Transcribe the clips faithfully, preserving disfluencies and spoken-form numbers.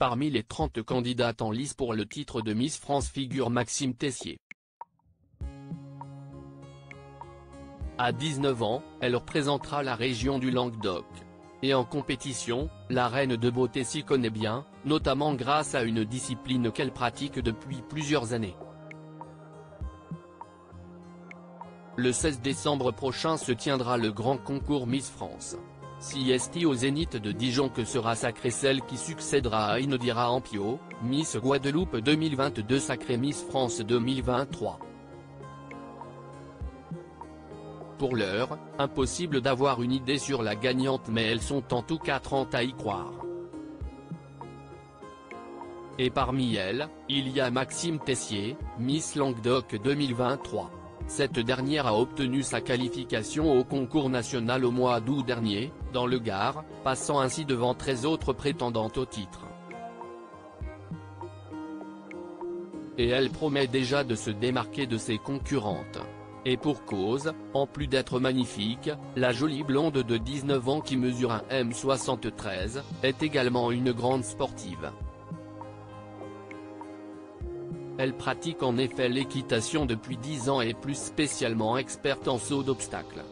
Parmi les trente candidates en lice pour le titre de Miss France figure Maxime Tessier. À dix-neuf ans, elle représentera la région du Languedoc. Et en compétition, la reine de beauté s'y connaît bien, notamment grâce à une discipline qu'elle pratique depuis plusieurs années. Le seize décembre prochain se tiendra le grand concours Miss France. C'est au Zénith de Dijon que sera sacrée celle qui succédera à Inodira Ampio, Miss Guadeloupe deux mille vingt-deux sacrée Miss France deux mille vingt-trois. Pour l'heure, impossible d'avoir une idée sur la gagnante, mais elles sont en tout cas trente à y croire. Et parmi elles, il y a Maxime Tessier, Miss Languedoc deux mille vingt-trois. Cette dernière a obtenu sa qualification au concours national au mois d'août dernier, dans le Gard, passant ainsi devant treize autres prétendantes au titre. Et elle promet déjà de se démarquer de ses concurrentes. Et pour cause, en plus d'être magnifique, la jolie blonde de dix-neuf ans qui mesure un mètre soixante-treize, est également une grande sportive. Elle pratique en effet l'équitation depuis dix ans et plus spécialement experte en saut d'obstacles.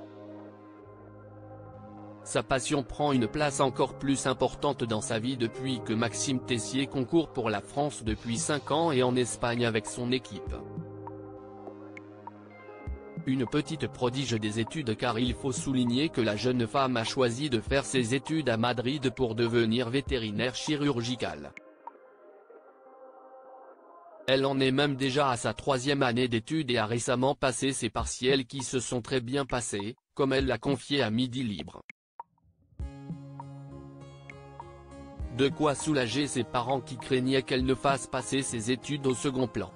Sa passion prend une place encore plus importante dans sa vie depuis que Maxime Tessier concourt pour la France depuis cinq ans et en Espagne avec son équipe. Une petite prodige des études, car il faut souligner que la jeune femme a choisi de faire ses études à Madrid pour devenir vétérinaire chirurgicale. Elle en est même déjà à sa troisième année d'études et a récemment passé ses partiels qui se sont très bien passés, comme elle l'a confié à Midi Libre. De quoi soulager ses parents qui craignaient qu'elle ne fasse passer ses études au second plan.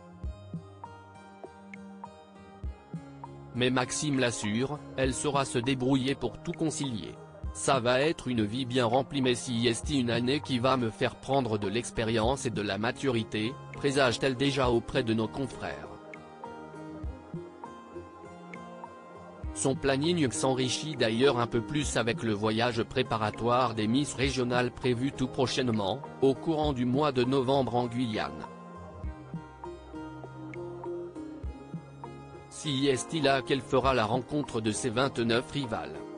Mais Maxime l'assure, elle saura se débrouiller pour tout concilier. Ça va être une vie bien remplie, mais si est une année qui va me faire prendre de l'expérience et de la maturité, présage-t-elle déjà auprès de nos confrères. Son planning s'enrichit d'ailleurs un peu plus avec le voyage préparatoire des Miss régionales prévu tout prochainement, au courant du mois de novembre en Guyane. Si est là qu'elle fera la rencontre de ses vingt-neuf rivales.